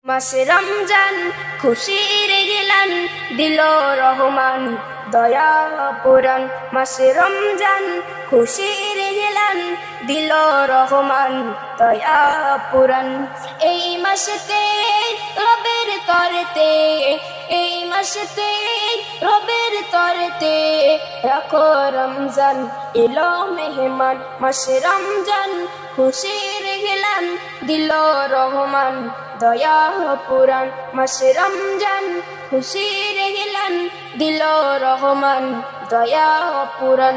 মাসে রমজান খুশির গিলান দিল রহমান দয়া পুরান। মাসে রমজান খুশির গিলান দিল রহমান দয়া পুরান। এই মাসেতে রবের তরেতে, এই মাসেতে রবের তরেতে রাখো রমজান এলো মেহমান। মাসে রমজান খুশির গিলান দিল রহমান দয়া পুরান। মাসে রমজান খুশির গিলান দিল রহমান দয়া পুরান।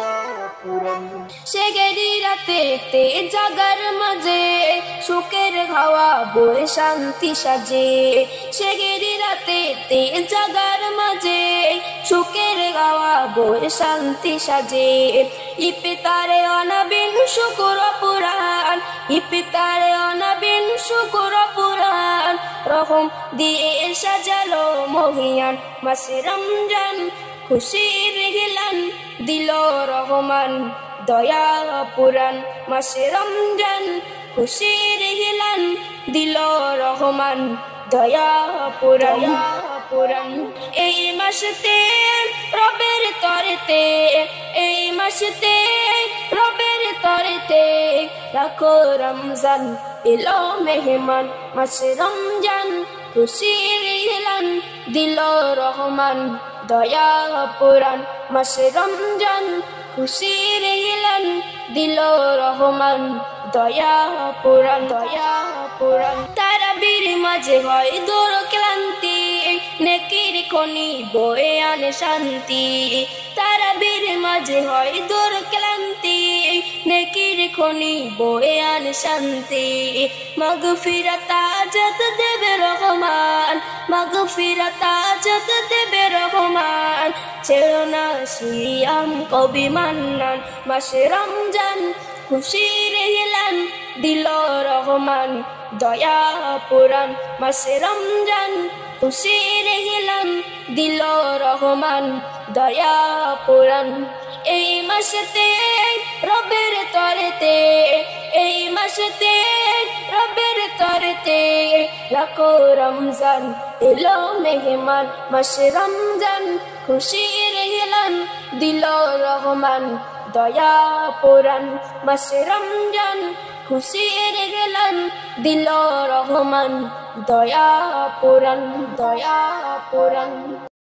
সে গেরি রাতে জাগার মাঝে সুখের হাওয়া বয়ে শান্তি সাজে। সে গেরি রাতে জাগার মাঝে সুখের হাওয়া বয়ে শান্তি সাজে। ইফতারে অনাবিন শুকুর পুরান, ইফতারে অনাবিন শুকুর পুরান। রহম দিয়ে সাজালো মহিয়ান। মাসে রমজান খুশির গিলান দিল রহমান দয়া পুরান। মাসে রমজান খুশির গিলান দিল রহমান দয়া পুরান। এই মাসেতে রবের তরেতে, এই মাসেতে রবের তরেতে রাখো রমজান এলো মেহমান। মাসে রমজান খুশির গিলান দিল রহমান দয়া পুরান। মাসে রমজান খুশির গিলান দিল রহমান দয়া পুরান, দয়া পুরান। তারাবির মাঝে হয় দূর ক্লান্তি, নেকির খনি বয়ে আনে শান্তি। তারাবির মাঝে হয় দূর ক্লান্তি, নেকির খনি বয়ে আনে শান্তি। মাগফিরাত আজাদ দেবে রহমান, মাগফিরাত আজাদ দেবে রহমান। ছেড়ো না সিয়াম কবি মান্নান। মাসে রমজান খুশির গিলান দিল রহমান দয়া পুরান। মাসে রমজান খুশির গিলান দিল রহমান দয়া পুরান। এই মাসেতে রবের তরেতে, এই মাসেতে রবের তরেতে রাখো রমজান এলো মেহমান। মাসে রমজান খুশির গিলান দিল রহমান দয়া পুরান। মাসে রমজান খুশির গিলান দিল রহমান দয়া পুরান, দয়া পুরান।